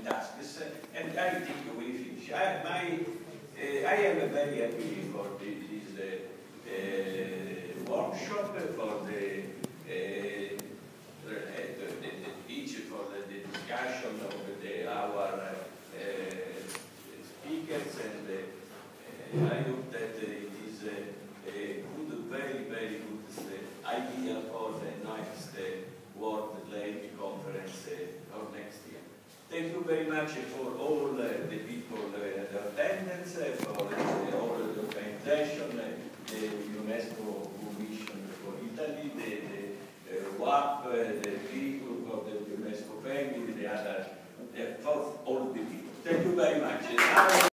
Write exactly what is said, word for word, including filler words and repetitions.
tasks, and I think we finish. I, my, uh, I am very happy for the, this uh, uh, workshop, for the, uh, the, the, the teach, for the, the discussion of the, our uh, speakers, and uh, I hope that it is uh, a good, very, very good uh, idea for the next uh, World Lake Conference uh, of next year. Thank you very much for all uh, the people, uh, the attendance, uh, for uh, all the organization, uh, the UNESCO Commission for Italy, the, the uh, W A P, uh, the people for the UNESCO family, the other, uh, for all the people. Thank you very much.